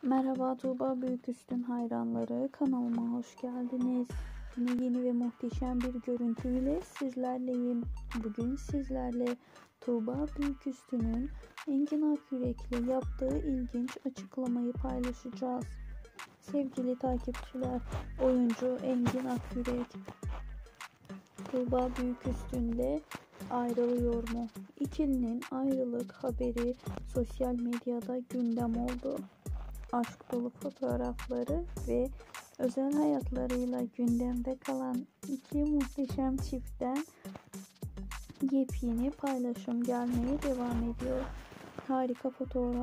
Merhaba Tuğba Büyüküstün hayranları, kanalıma hoş geldiniz. Yine yeni ve muhteşem bir görüntüyle sizlerleyim. Bugün sizlerle Tuğba Büyüküstün'ün Engin Akyürek'le yaptığı ilginç açıklamayı paylaşacağız. Sevgili takipçiler, oyuncu Engin Akyürek Tuğba Büyüküstün'le ayrılıyor mu? İkilinin ayrılık haberi sosyal medyada gündem oldu. Aşk dolu fotoğrafları ve özel hayatlarıyla gündemde kalan iki muhteşem çiftten yepyeni paylaşım gelmeye devam ediyor. Harika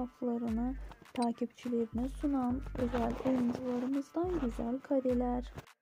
fotoğraflarını takipçilerine sunan özel oyuncularımızdan güzel kareler.